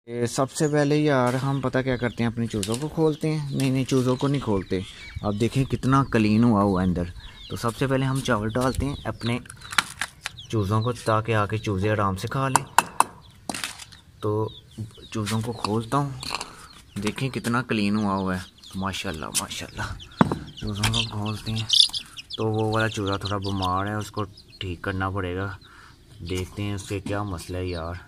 सबसे पहले यार हम पता क्या करते हैं, अपनी चूज़ों को खोलते हैं। नहीं चूज़ों को नहीं खोलते। अब देखें कितना क्लीन हुआ अंदर। तो सबसे पहले हम चावल डालते हैं अपने चूज़ों को, ताकि आके चूज़े आराम से खा लें। तो चूज़ों को खोलता हूँ, देखें कितना क्लीन हुआ है, माशाल्लाह माशाल्लाह। चूज़ों को खोलते हैं तो वो वाला चूज़ा थोड़ा बीमार है, उसको ठीक करना पड़ेगा। देखते हैं उसके क्या मसला है यार,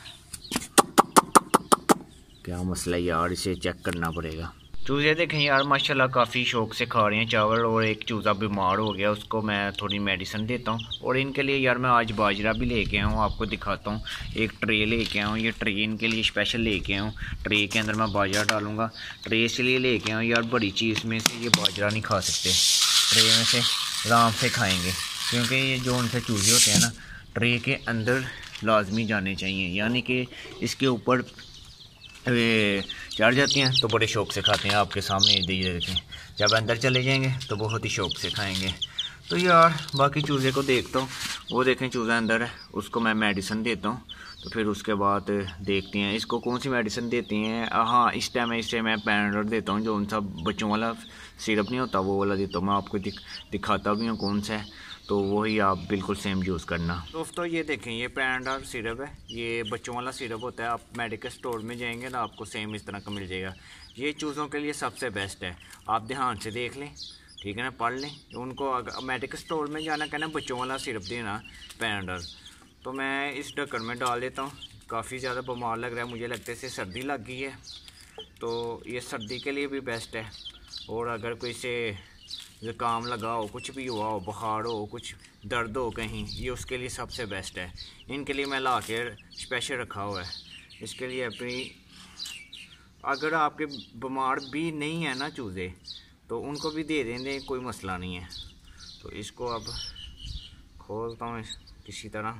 क्या मसला है यार, इसे चेक करना पड़ेगा। चूज़े देखें यार माशाल्लाह काफ़ी शौक से खा रहे हैं चावल। और एक चूज़ा बीमार हो गया, उसको मैं थोड़ी मेडिसिन देता हूँ। और इनके लिए यार मैं आज बाजरा भी लेके आया हूँ, आपको दिखाता हूँ। एक ट्रे लेके आया हूँ, ये ट्रे इनके लिए स्पेशल लेके आया हूँ। ट्रे के अंदर मैं बाजरा डालूँगा। ट्रे इसलिए लेके आया हूँ यार, बड़ी चीज़ में से ये बाजरा नहीं खा सकते, ट्रे में से आराम से खाएँगे। क्योंकि ये जो उनसे चूज़े होते हैं ना, ट्रे के अंदर लाजमी जाने चाहिए, यानी कि इसके ऊपर वे चढ़ जाती हैं तो बड़े शौक़ से खाते हैं। आपके सामने दे देते हैं, जब अंदर चले जाएंगे तो बहुत ही शौक़ से खाएंगे। तो यार बाकी चूज़े को देखता हूँ, वो देखें चूज़ा अंदर है, उसको मैं मेडिसिन देता हूँ। तो फिर उसके बाद देखते हैं इसको कौन सी मेडिसिन देती हैं। हाँ, इस टाइम इसे मैं पैनाडोल देता हूँ, जो उनसा बच्चों वाला सिरप नहीं होता वो वाला देता हूँ। मैं आपको दिखाता भी हूँ कौन सा है, तो वही आप बिल्कुल सेम यूज़ करना। दोस्तों ये देखें, ये पैनाडोल सिरप है, ये बच्चों वाला सिरप होता है। आप मेडिकल स्टोर में जाएंगे ना, आपको सेम इस तरह का मिल जाएगा। ये चूज़ों के लिए सबसे बेस्ट है, आप ध्यान से देख लें, ठीक है ना, पढ़ लें। उनको अगर मेडिकल स्टोर में जाना कहना बच्चों वाला सिरप देना पैनाडोल, तो मैं इस ढक्कन में डाल देता हूँ। काफ़ी ज़्यादा बीमार लग रहा है, मुझे लगता है इसे सर्दी लग गई है, तो ये सर्दी के लिए भी बेस्ट है। और अगर कोई से ज़ुकाम लगा हो, कुछ भी हुआ हो, बुखार हो, कुछ दर्द हो कहीं, ये उसके लिए सबसे बेस्ट है। इनके लिए मैं ला के स्पेशल रखा हुआ है। इसके लिए अपनी, अगर आपके बीमार भी नहीं है ना चूज़े, तो उनको भी दे देंगे, कोई मसला नहीं है। तो इसको अब खोलता हूँ किसी तरह।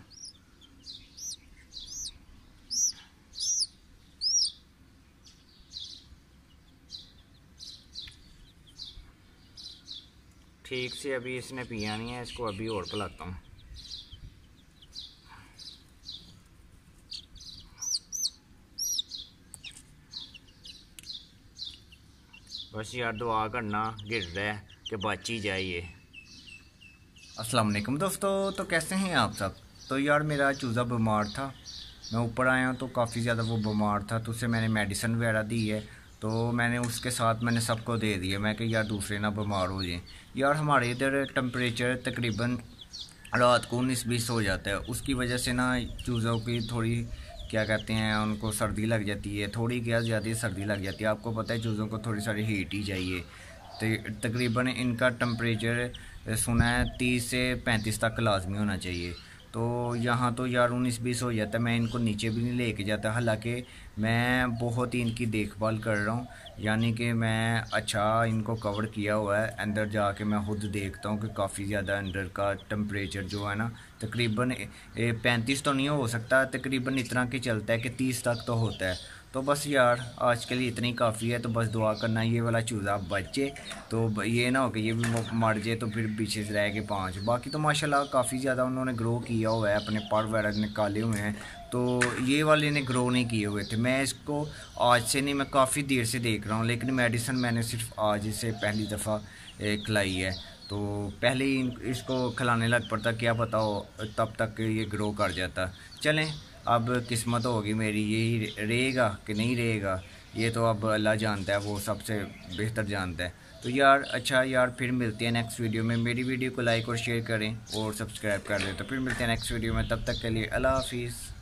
ठीक से अभी इसने पिया नहीं है, इसको अभी और पिलाता हूँ। बस यार दुआ करना, गिर रहा है कि बच ही जाए ये। अस्सलाम वालेकुम दोस्तों, तो कैसे हैं आप सब। तो यार मेरा चूज़ा बीमार था, मैं ऊपर आया हूँ तो काफ़ी ज़्यादा वो बीमार था, तो उसे मैंने मेडिसिन वगैरह दी है। तो मैंने उसके साथ मैंने सबको दे दिया, मैं कि यार दूसरे ना बीमार हो जाए। यार हमारे इधर टेम्परेचर तकरीबन रात को 19-20 हो जाता है, उसकी वजह से ना चूज़ों की थोड़ी क्या कहते हैं, उनको सर्दी लग जाती है। थोड़ी क्या ज़्यादा सर्दी लग जाती है, आपको पता है चूज़ों को थोड़ी सारी हीट ही चाहिए। तो तकरीबन इनका टेम्परेचर सुना है 30 से 35 तक लाजमी होना चाहिए। तो यहाँ तो यार 19-20 हो जाता है, मैं इनको नीचे भी नहीं लेके जाता। हालांकि मैं बहुत ही इनकी देखभाल कर रहा हूँ, यानी कि मैं अच्छा इनको कवर किया हुआ है। अंदर जाके मैं खुद देखता हूँ कि काफ़ी ज़्यादा अंदर का टेम्परेचर जो है ना, तकरीबन 35 तो नहीं हो सकता, तकरीबन इतना कि चलता है कि 30 तक तो होता है। तो बस यार आज के लिए इतनी काफ़ी है। तो बस दुआ करना ये वाला चूज़ा बचे, तो ये ना हो कि ये भी मर जाए तो फिर पीछे से रह के 5। बाकी तो माशाल्लाह काफ़ी ज़्यादा उन्होंने ग्रो किया हुआ है, अपने पर वगैरह निकाले हुए हैं। तो ये वाले ने ग्रो नहीं किए हुए थे। मैं इसको आज से नहीं, मैं काफ़ी देर से देख रहा हूँ, लेकिन मेडिसिन मैंने सिर्फ आज से पहली दफ़ा खिलाई है। तो पहले ही इसको खिलाने लग पड़ता, क्या पता हो तब तक ये ग्रो कर जाता। चलें, अब किस्मत होगी मेरी, यही रहेगा कि नहीं रहेगा, ये तो अब अल्लाह जानता है, वो सबसे बेहतर जानता है। तो यार अच्छा यार, फिर मिलते हैं नेक्स्ट वीडियो में। मेरी वीडियो को लाइक और शेयर करें और सब्सक्राइब कर दें। तो फिर मिलते हैं नेक्स्ट वीडियो में, तब तक के लिए अल्लाह हाफिज़।